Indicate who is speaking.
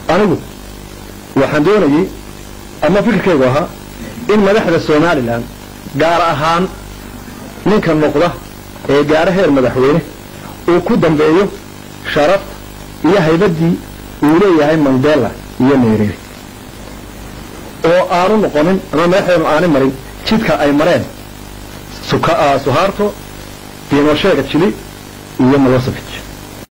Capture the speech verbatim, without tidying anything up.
Speaker 1: anigu waxaan doonayay ama fikirkaygu ahaa in madaxda Soomaaliland gaar ahaan ninka noqda ee gaar heer madaxweyne uu ku dambeeyo sharaf iyo haybadii uu leeyahay Mandela iyo Nyerere oo aanu noqonin ama madaxdu aanu marin jidka ay mareen suka Suharto Pinochet Chile iyo Milosevic